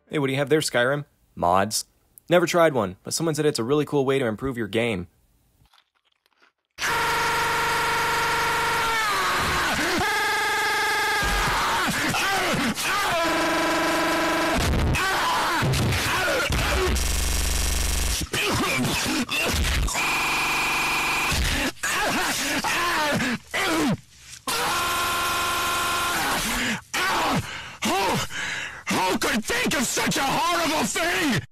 Hey, what do you have there, Skyrim? Mods. Never tried one, but someone said it's a really cool way to improve your game. Who could think of such a horrible thing?